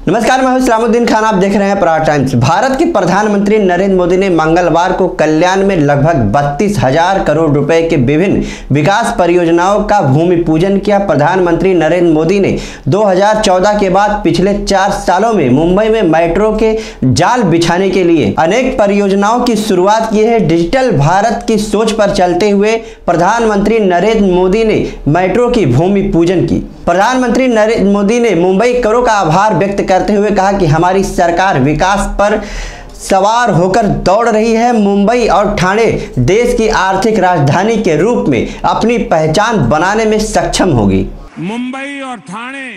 नमस्कार, मैं हूं इस्लामुद्दीन खान। आप देख रहे हैं प्रहार टाइम्स। भारत के प्रधानमंत्री नरेंद्र मोदी ने मंगलवार को कल्याण में लगभग 32,000 करोड़ रुपए के विभिन्न विकास परियोजनाओं का भूमि पूजन किया। प्रधानमंत्री नरेंद्र मोदी ने 2014 के बाद पिछले 4 सालों में मुंबई में मेट्रो के जाल बिछाने के लिए अनेक परियोजनाओं की शुरुआत की है। डिजिटल भारत की सोच पर चलते हुए प्रधानमंत्री नरेंद्र मोदी ने मेट्रो की भूमि पूजन की। प्रधानमंत्री नरेंद्र मोदी ने मुंबई करों का आभार व्यक्त करते हुए कहा कि हमारी सरकार विकास पर सवार होकर दौड़ रही है। मुंबई और ठाणे देश की आर्थिक राजधानी के रूप में अपनी पहचान बनाने में सक्षम होगी। मुंबई और ठाणे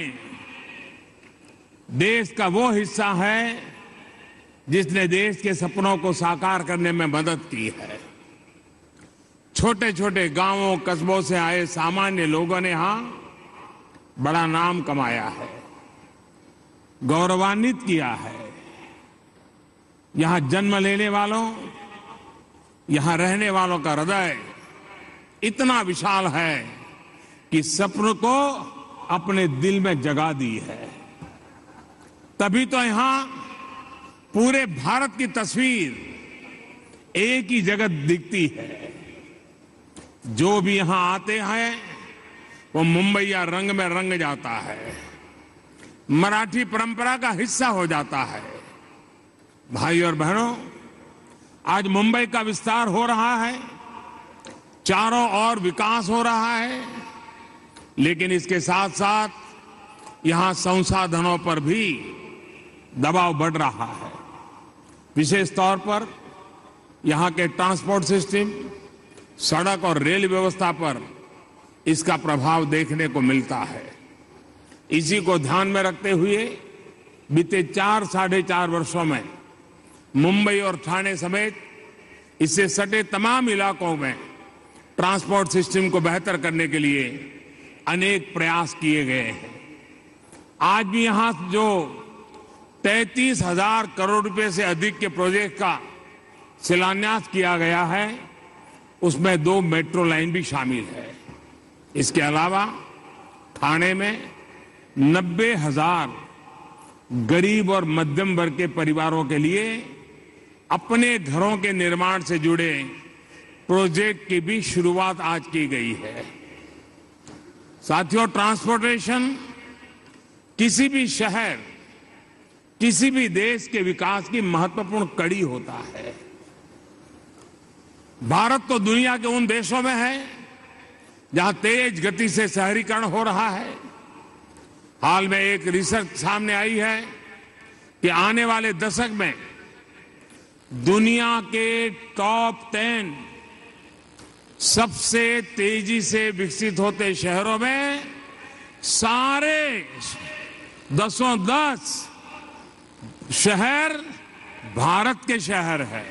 देश का वो हिस्सा है जिसने देश के सपनों को साकार करने में मदद की है। छोटे छोटे गांवों कस्बों से आए सामान्य लोगों ने यहां बड़ा नाम कमाया है, गौरवान्वित किया है। यहां जन्म लेने वालों, यहां रहने वालों का हृदय इतना विशाल है कि सपन को अपने दिल में जगा दी है। तभी तो यहां पूरे भारत की तस्वीर एक ही जगह दिखती है। जो भी यहां आते हैं वो मुंबईया रंग में रंग जाता है, मराठी परंपरा का हिस्सा हो जाता है। भाई और बहनों, आज मुंबई का विस्तार हो रहा है, चारों ओर विकास हो रहा है, लेकिन इसके साथ साथ यहां संसाधनों पर भी दबाव बढ़ रहा है। विशेष तौर पर यहां के ट्रांसपोर्ट सिस्टम, सड़क और रेल व्यवस्था पर इसका प्रभाव देखने को मिलता है। इसी को ध्यान में रखते हुए बीते 4-4.5 वर्षों में मुंबई और ठाणे समेत इससे सटे तमाम इलाकों में ट्रांसपोर्ट सिस्टम को बेहतर करने के लिए अनेक प्रयास किए गए हैं। आज भी यहां जो 33,000 करोड़ रुपए से अधिक के प्रोजेक्ट का शिलान्यास किया गया है, उसमें 2 मेट्रो लाइन भी शामिल है। इसके अलावा ठाणे में 90,000 गरीब और मध्यम वर्ग के परिवारों के लिए अपने घरों के निर्माण से जुड़े प्रोजेक्ट की भी शुरुआत आज की गई है। साथियों, ट्रांसपोर्टेशन किसी भी शहर, किसी भी देश के विकास की महत्वपूर्ण कड़ी होता है। भारत तो दुनिया के उन देशों में है जहां तेज गति से शहरीकरण हो रहा है। हाल में एक रिसर्च सामने आई है कि आने वाले दशक में दुनिया के टॉप 10 सबसे तेजी से विकसित होते शहरों में सारे 10 शहर भारत के शहर है।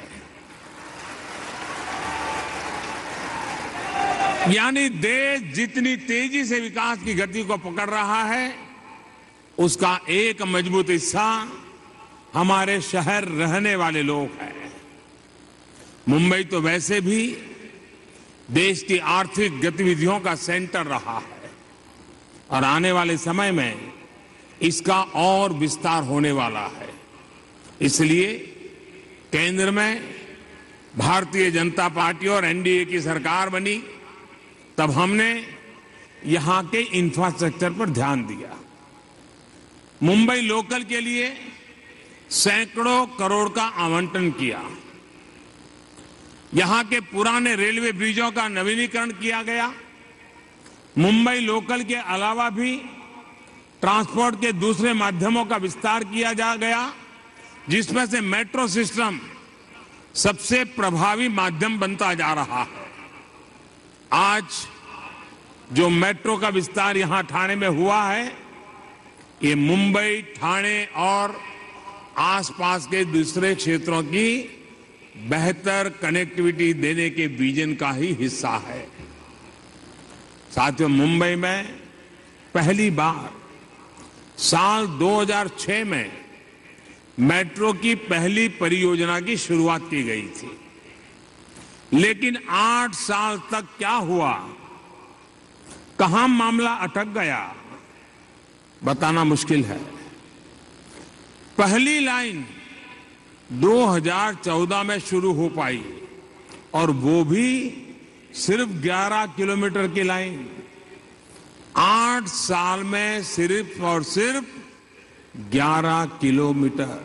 यानी देश जितनी तेजी से विकास की गति को पकड़ रहा है, उसका एक मजबूत हिस्सा हमारे शहर रहने वाले लोग हैं। मुंबई तो वैसे भी देश की आर्थिक गतिविधियों का सेंटर रहा है और आने वाले समय में इसका और विस्तार होने वाला है। इसलिए केंद्र में भारतीय जनता पार्टी और एनडीए की सरकार बनी, तब हमने यहां के इंफ्रास्ट्रक्चर पर ध्यान दिया। मुंबई लोकल के लिए सैकड़ों करोड़ का आवंटन किया। यहां के पुराने रेलवे ब्रिजों का नवीनीकरण किया गया। मुंबई लोकल के अलावा भी ट्रांसपोर्ट के दूसरे माध्यमों का विस्तार किया जा गया, जिसमें से मेट्रो सिस्टम सबसे प्रभावी माध्यम बनता जा रहा है। आज जो मेट्रो का विस्तार यहां ठाणे में हुआ है, ये मुंबई, ठाणे और आसपास के दूसरे क्षेत्रों की बेहतर कनेक्टिविटी देने के विजन का ही हिस्सा है। साथियों, मुंबई में पहली बार साल 2006 में मेट्रो की पहली परियोजना की शुरुआत की गई थी, लेकिन 8 साल तक क्या हुआ, कहां मामला अटक गया, बताना मुश्किल है। पहली लाइन 2014 में शुरू हो पाई और वो भी सिर्फ 11 किलोमीटर की लाइन। 8 साल में सिर्फ और सिर्फ 11 किलोमीटर।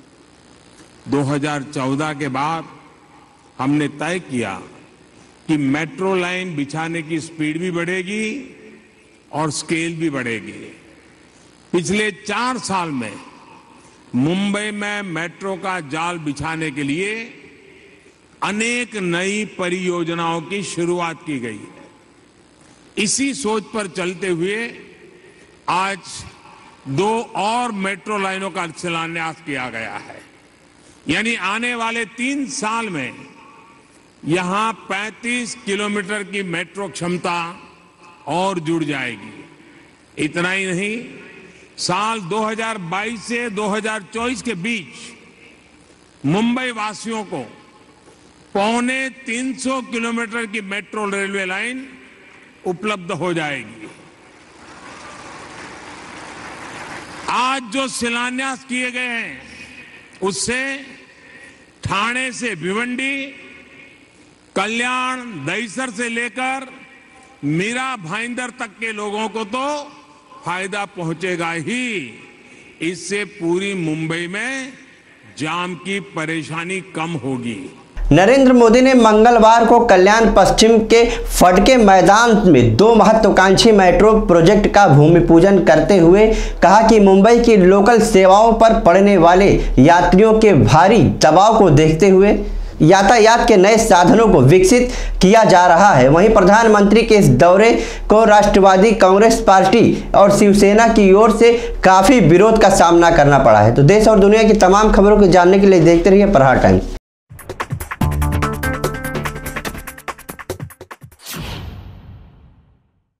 2014 के बाद हमने तय किया कि मेट्रो लाइन बिछाने की स्पीड भी बढ़ेगी और स्केल भी बढ़ेगी। पिछले 4 साल में मुंबई में मेट्रो का जाल बिछाने के लिए अनेक नई परियोजनाओं की शुरुआत की गई है। इसी सोच पर चलते हुए आज 2 और मेट्रो लाइनों का शिलान्यास किया गया है। यानी आने वाले 3 साल में यहां 35 किलोमीटर की मेट्रो क्षमता और जुड़ जाएगी। इतना ही नहीं, साल 2022 से 2024 के बीच मुंबई वासियों को 350 किलोमीटर की मेट्रो रेलवे लाइन उपलब्ध हो जाएगी। आज जो शिलान्यास किए गए हैं उससे ठाणे से भिवंडी, कल्याण, दहिसर से लेकर मीरा भाईंदर तक के लोगों को तो फायदा पहुंचेगा ही। इससे पूरी मुंबई में जाम की परेशानी कम होगी। नरेंद्र मोदी ने मंगलवार को कल्याण पश्चिम के फडके मैदान में 2 महत्वाकांक्षी मेट्रो प्रोजेक्ट का भूमि पूजन करते हुए कहा कि मुंबई की लोकल सेवाओं पर पड़ने वाले यात्रियों के भारी दबाव को देखते हुए यातायात के नए साधनों को विकसित किया जा रहा है। वहीं प्रधानमंत्री के इस दौरे को राष्ट्रवादी कांग्रेस पार्टी और शिवसेना की ओर से काफी विरोध का सामना करना पड़ा है। तो देश और दुनिया की तमाम खबरों को जानने के लिए देखते रहिए प्रहार टाइम्स।